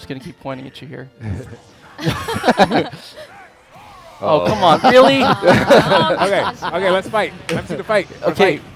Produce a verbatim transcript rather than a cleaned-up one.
just gonna keep pointing at you here. Oh, come on, really? okay, okay, let's fight. Let's see the fight. Let's Okay, fight.